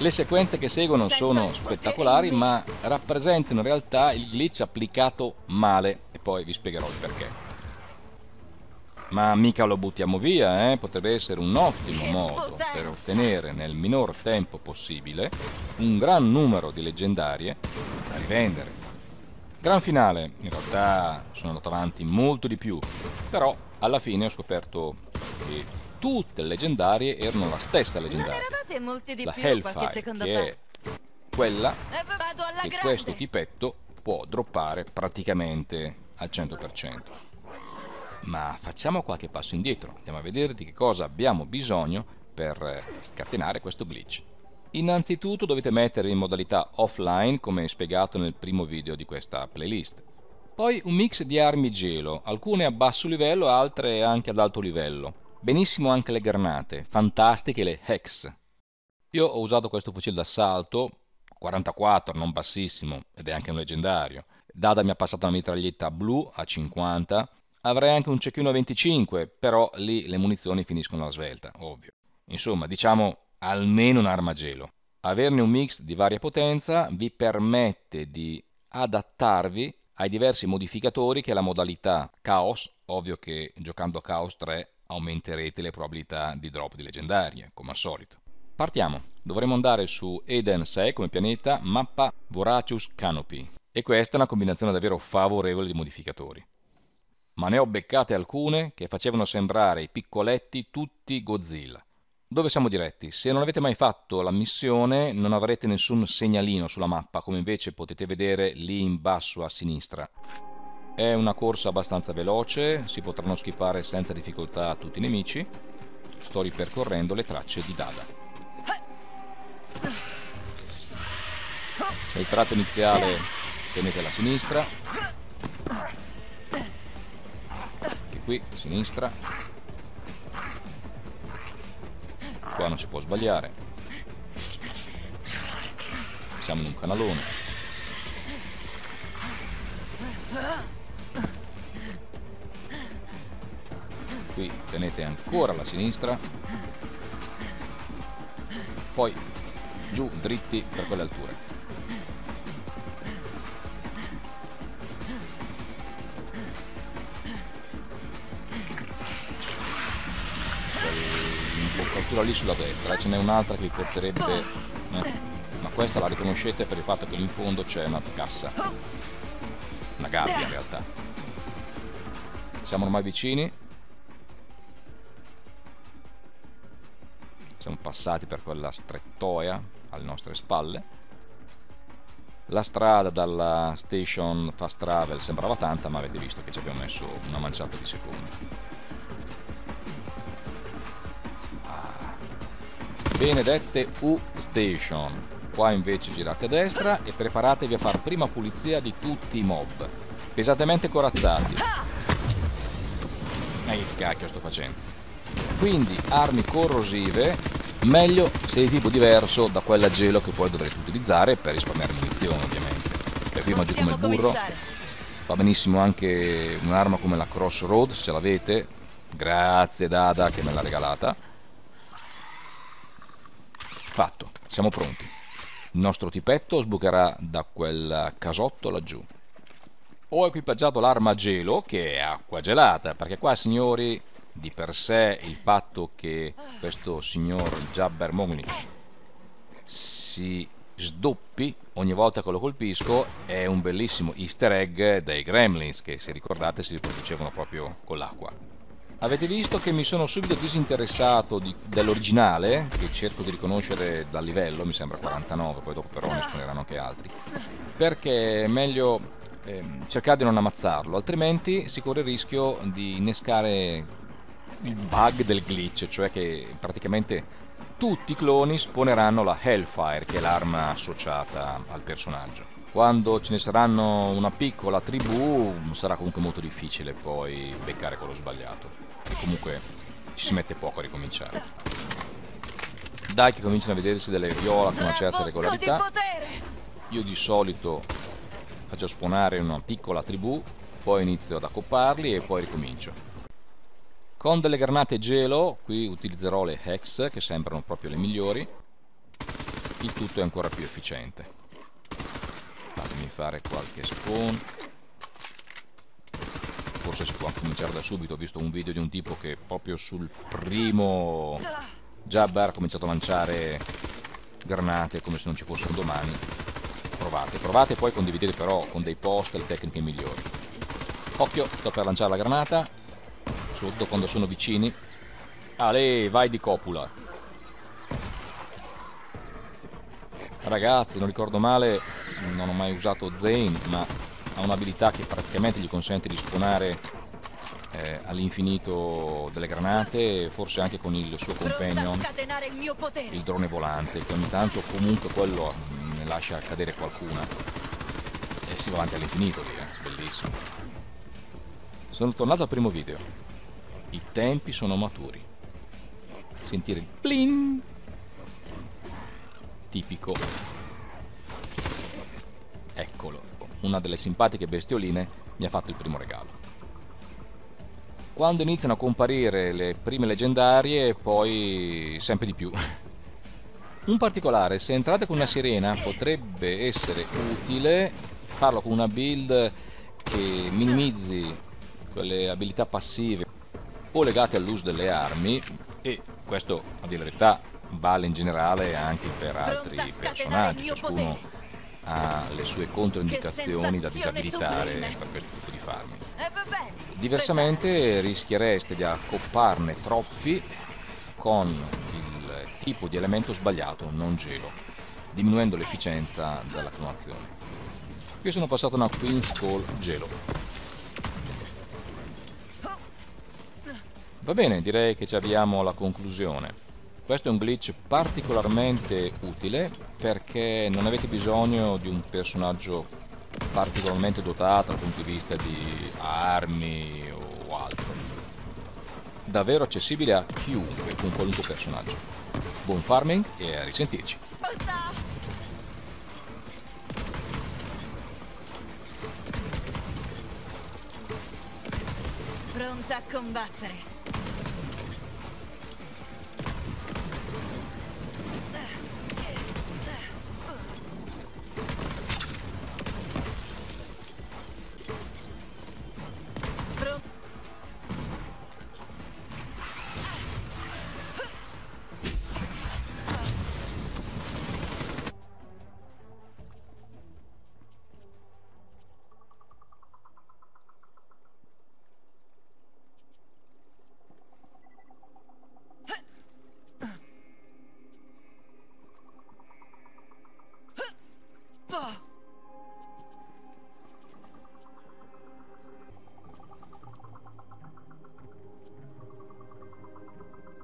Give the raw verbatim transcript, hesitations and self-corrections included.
Le sequenze che seguono sono spettacolari, ma rappresentano in realtà il glitch applicato male, e poi vi spiegherò il perché. Ma mica lo buttiamo via, eh? Potrebbe essere un ottimo modo per ottenere nel minor tempo possibile un gran numero di leggendarie da rivendere. Gran finale, in realtà sono andato avanti molto di più, però alla fine ho scoperto che tutte le leggendarie erano la stessa leggendaria, la Hellfire, che è quella che questo tipetto può droppare praticamente al cento per cento. Ma facciamo qualche passo indietro, andiamo a vedere di che cosa abbiamo bisogno per scatenare questo glitch. Innanzitutto dovete mettervi in modalità offline, come spiegato nel primo video di questa playlist. Poi un mix di armi gelo, alcune a basso livello, altre anche ad alto livello. Benissimo anche le granate, fantastiche le Hex. Io ho usato questo fucile d'assalto, quarantaquattro, non bassissimo, ed è anche un leggendario. Dada mi ha passato una mitraglietta blu a cinquanta. Avrei anche un cecchino a venticinque, però lì le munizioni finiscono alla svelta, ovvio. Insomma, diciamo almeno un'arma gelo. Averne un mix di varia potenza vi permette di adattarvi ai diversi modificatori che la modalità Chaos, ovvio che giocando a Chaos tre aumenterete le probabilità di drop di leggendarie, come al solito. Partiamo. Dovremo andare su Eden sei come pianeta, mappa Voracious Canopy. E questa è una combinazione davvero favorevole di modificatori. Ma ne ho beccate alcune che facevano sembrare i piccoletti tutti Godzilla. Dove siamo diretti? Se non avete mai fatto la missione non avrete nessun segnalino sulla mappa, come invece potete vedere lì in basso a sinistra. È una corsa abbastanza veloce, si potranno schipare senza difficoltà tutti i nemici. Sto ripercorrendo le tracce di Dada. Nel tratto iniziale tenete alla sinistra. Qui, a sinistra. Qua non si può sbagliare. Siamo in un canalone. Qui tenete ancora alla sinistra. Poi giù dritti per quelle alture. L'imboccatura lì sulla destra, ce n'è un'altra che vi porterebbe, eh, ma questa la riconoscete per il fatto che lì in fondo c'è una cassa, una gabbia in realtà. Siamo ormai vicini, siamo passati per quella strettoia alle nostre spalle. La strada dalla station fast travel sembrava tanta, ma avete visto che ci abbiamo messo una manciata di secondi. Benedette U-Station. Qua invece girate a destra e preparatevi a far prima pulizia di tutti i mob pesantemente corazzati. E che cacchio sto facendo? Quindi armi corrosive, meglio se di tipo diverso da quella gelo che poi dovrete utilizzare per risparmiare munizioni, ovviamente. Per qui mangi come il burro. Va benissimo anche un'arma come la Crossroad, se ce l'avete. Grazie Dada che me l'ha regalata. Fatto, siamo pronti. Il nostro tipetto sbucherà da quel casotto laggiù. Ho equipaggiato l'arma gelo, che è acqua gelata, perché qua, signori, di per sé il fatto che questo signor Jabber Mowgli si sdoppi ogni volta che lo colpisco è un bellissimo easter egg dei Gremlins, che se ricordate si riproducevano proprio con l'acqua. Avete visto che mi sono subito disinteressato di, dell'originale, che cerco di riconoscere dal livello, mi sembra quarantanove, poi dopo però ne spawneranno anche altri, perché è meglio eh, cercare di non ammazzarlo, altrimenti si corre il rischio di innescare il bug del glitch, cioè che praticamente tutti i cloni spawneranno la Hellfire, che è l'arma associata al personaggio. Quando ce ne saranno una piccola tribù sarà comunque molto difficile poi beccare quello sbagliato. E comunque ci si mette poco a ricominciare. Dai che cominciano a vedersi delle viola con una certa regolarità. Io di solito faccio spawnare una piccola tribù, poi inizio ad accopparli e poi ricomincio. Con delle granate gelo, qui utilizzerò le Hex che sembrano proprio le migliori. il tutto è ancora più efficiente. Fatemi fare qualche spawn. Forse si può cominciare da subito. Ho visto un video di un tipo che proprio sul primo jabber ha cominciato a lanciare granate come se non ci fossero domani. Provate, provate e poi condividete però con dei post le tecniche migliori. Occhio, sto per lanciare la granata. Sotto quando sono vicini. Ale, vai di copula. Ragazzi, non ricordo male, non ho mai usato Zane, ma ha un'abilità che praticamente gli consente di spawnare eh, all'infinito delle granate, forse anche con il suo companion, il, il drone volante, che ogni tanto comunque quello ne lascia cadere qualcuna. E si va avanti all'infinito lì, eh? Bellissimo. Sono tornato al primo video. I tempi sono maturi. Sentire il pling tipico. Eccolo, una delle simpatiche bestioline mi ha fatto il primo regalo. Quando iniziano a comparire le prime leggendarie, poi sempre di più. Un particolare: se entrate con una sirena potrebbe essere utile farlo con una build che minimizzi quelle abilità passive o legate all'uso delle armi, e questo, a dire la verità, vale in generale anche per altri personaggi. Ciascuno ha le sue controindicazioni da disabilitare per questo tipo di farmi. Diversamente rischiereste di accopparne troppi con il tipo di elemento sbagliato, non gelo, diminuendo l'efficienza della clonazione. Qui sono passato una Queen's Call gelo. Va bene, direi che ci avviamo alla conclusione. Questo è un glitch particolarmente utile perché non avete bisogno di un personaggio particolarmente dotato dal punto di vista di armi o altro. Davvero accessibile a chiunque, con qualunque personaggio. Buon farming e a risentirci. Pronta a combattere.